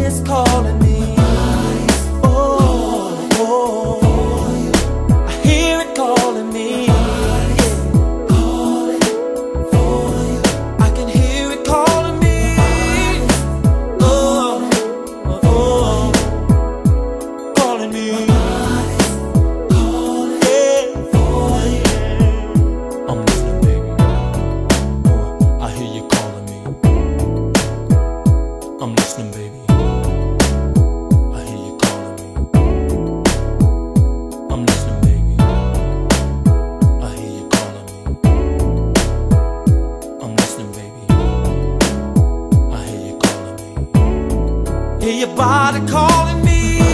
is calling me. Oh, oh, I hear it calling me. I can hear it calling me. Oh, oh, calling me. I'm listening, baby. I hear you calling me. I'm listening, baby. I hear you calling me. I'm listening, baby. I hear you calling me. I'm listening, baby. I hear you calling me. Hear your body calling me.